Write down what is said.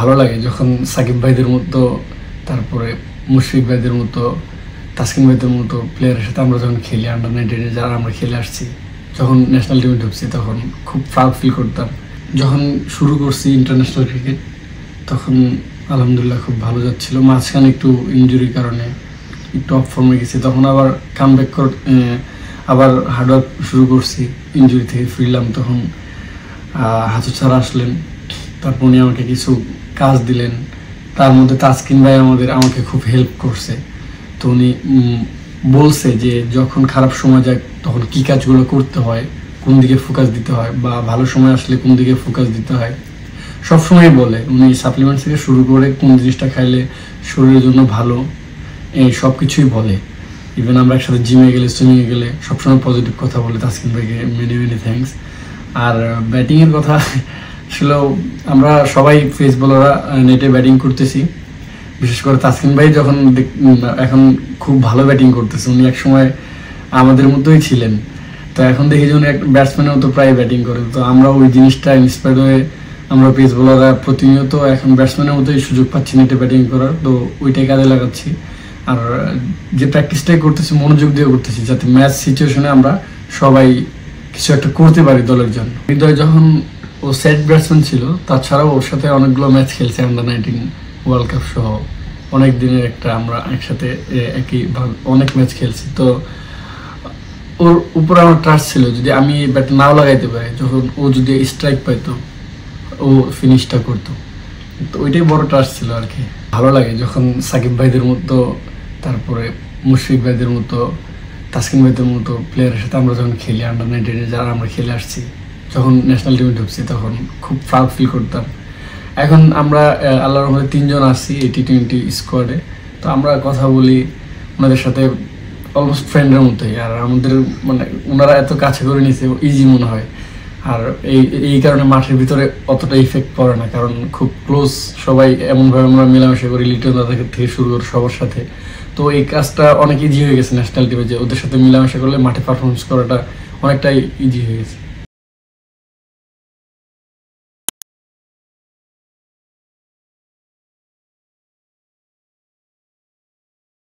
ভালো লাগে যখন সাকিব ভাইদের মতো, তারপরে মুশফিক ভাইদের মতো, তাসকিন ভাইদের মতো প্লেয়ারের সাথে আমরা যখন খেলি, আন্ডার-19 যারা আমরা খেলে আসছি, যখন ন্যাশনাল টিমে ঢুকছি তখন খুব প্রাউড ফিল করতাম। যখন শুরু করছি ইন্টারন্যাশনাল ক্রিকেট তখন আলহামদুলিল্লাহ খুব ভালো যাচ্ছিল। মাঝখানে একটু ইনজুরির কারণে একটু অফ ফর্মে গেছি, তখন আবার কামব্যাক আবার হার্ডওয়ার্ক শুরু করছি। ইনজুরি থেকে ফিরলাম, তখন হাজু স্যার আসলেন, তারপর উনি আমাকে কিছু কাজ দিলেন। তার মধ্যে তাসকিন ভাই আমাকে খুব হেল্প করছে। তো উনি বলছে যে যখন খারাপ সময় যায় তখন কী কাজগুলো করতে হয়, কোন দিকে ফোকাস দিতে হয়, বা ভালো সময় আসলে কোন দিকে ফোকাস দিতে হয়, সবসময় বলে। উনি সাপ্লিমেন্ট থেকে শুরু করে কোন জিনিসটা খাইলে শরীরের জন্য ভালো, এই সব কিছুই বলে। ইভেন আমরা একসাথে জিমে গেলে, সুইমিংয়ে গেলে সবসময় পজিটিভ কথা বলে তাসকিন ভাইকে। Many many thanks. আর ব্যাটিংয়ের কথা ছিল, আমরা সবাই ফেস বলাররা নেটে ব্যাটিং করতেছি, বিশেষ করে তাসকিন ভাই যখন এখন খুব ভালো ব্যাটিং করতেছে। উনি একসময় আমাদের মতোই ছিলেন, তো এখন দেখি যে উনি একটা ব্যাটসম্যানের মতো প্রায় ব্যাটিং করে। তো আমরা ওই জিনিসটা ইন্সপায়ার্ড হয়ে আমরা পেস বোলাররা প্রতিনিয়ত এখন ব্যাটসম্যানের মতোই সুযোগ পাচ্ছি নেটে ব্যাটিং করার, তো ওইটাই কাজে লাগাচ্ছি। আর যে প্র্যাকটিসটাই করতেছি মনোযোগ দিয়ে করতেছি, যাতে ম্যাচ সিচুয়েশনে আমরা সবাই কিছু একটা করতে পারি দলের জন্য। হৃদয় যখন ও সেট ব্যাটসম্যান ছিল, তাছাড়াও ওর সাথে অনেকগুলো ম্যাচ খেলছে, আন্ডার-19 ওয়ার্ল্ড কাপ সহ অনেক দিনের একটা আমরা একসাথে অনেক ম্যাচ খেলছি। তো ওর উপরে আমার ট্রাস্ট ছিল, যদি আমি ব্যাট নাও লাগাইতে পারি, যখন ও যদি স্ট্রাইক পাইতো ও ফিনিশটা করতো, তো ওইটাই বড় ট্রাস্ট ছিল আর কি। ভালো লাগে যখন সাকিব ভাইদের মতো, তারপরে মুশফিক ভাইদের মতো, তাসকিন ভাইদের মতো প্লেয়ারের সাথে আমরা যখন খেলি, আন্ডার-19 যারা আমরা খেলে আসছি, যখন ন্যাশনাল টিমে ঢুকছি তখন খুব প্রাউড ফিল করতাম। এখন আমরা আল্লাহর রহমতে 3 জন আছি এই টি-20 স্কোয়াডে, তো আমরা কথা বলি ওনাদের সাথে অলমোস্ট ফ্রেন্ডের মতোই। আর আমাদের মানে ওনারা এত কাছে করে নিয়েছে, ইজি মনে হয়। আর এই কারণে মাঠের ভিতরে অতটা ইফেক্ট পড়ে না, কারণ খুব ক্লোজ সবাই, এমনভাবে আমরা মেলামেশা করি লিটন দাদা থেকে শুরু করে সবার সাথে। তো এই কাজটা অনেক ইজি হয়ে গেছে ন্যাশনাল টিমে, যে ওদের সাথে মেলামেশা করলে মাঠে পারফরমেন্স করাটা অনেকটাই ইজি হয়ে গেছে।